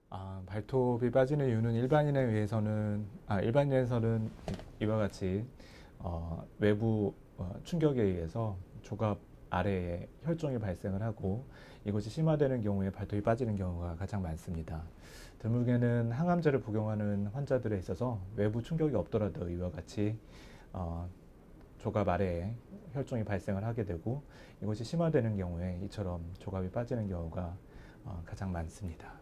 발톱이 빠지는 이유는 일반인에서는 이와 같이 외부 충격에 의해서 조갑 아래에 혈종이 발생을 하고 이것이 심화되는 경우에 발톱이 빠지는 경우가 가장 많습니다. 드물게는 항암제를 복용하는 환자들에 있어서 외부 충격이 없더라도 이와 같이 조갑 아래에 혈종이 발생을 하게 되고 이것이 심화되는 경우에 이처럼 조갑이 빠지는 경우가 가장 많습니다.